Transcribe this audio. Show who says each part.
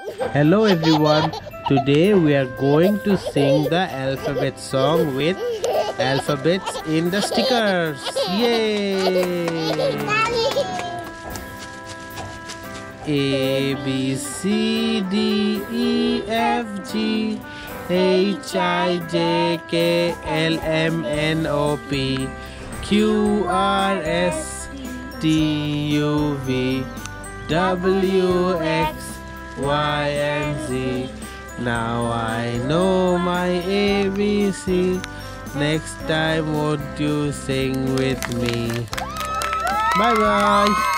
Speaker 1: Hello everyone. Today we are going to sing the alphabet song with alphabets in the stickers. Yay! A B C D E F G H I J K L M N O P Q R S T U V W X Y and Z. Now I know my ABC. Next time won't you sing with me? Bye bye.